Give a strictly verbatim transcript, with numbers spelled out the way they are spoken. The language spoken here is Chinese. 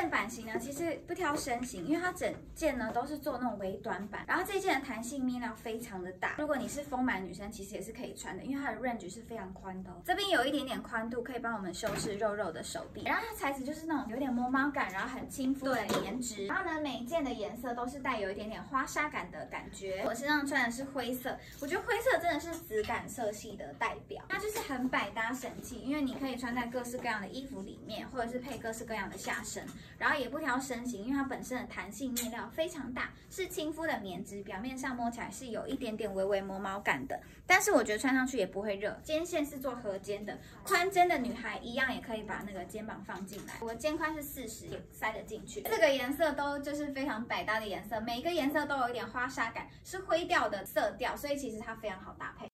件版型呢，其实不挑身形，因为它整件呢都是做那种微短版，然后这件的弹性面料非常的大，如果你是丰满女生，其实也是可以穿的，因为它的 range 是非常宽的哦。这边有一点点宽度，可以帮我们修饰肉肉的手臂，然后它材质就是那种有点磨毛感，然后很亲肤的棉质，然后呢每一件的颜色都是带有一点点花纱感的感觉。我身上穿的是灰色，我觉得灰色真的是质感色系的代表，它就是很百搭神器，因为你可以穿在各式各样的衣服里面，或者是配各式各样的下身，然后也不挑身形，因为它本身的弹性面料非常大，是亲肤的棉质，表面上摸起来是有一点点微微磨毛感的，但是我觉得穿上去也不会热。肩线是做合肩的，宽肩的女孩一样也可以把那个肩膀放进来，我肩宽是四十，也塞得进去。四个颜色都就是非常百搭的颜色，每一个颜色都有一点花纱感，是灰调的色调，所以其实它非常好搭配。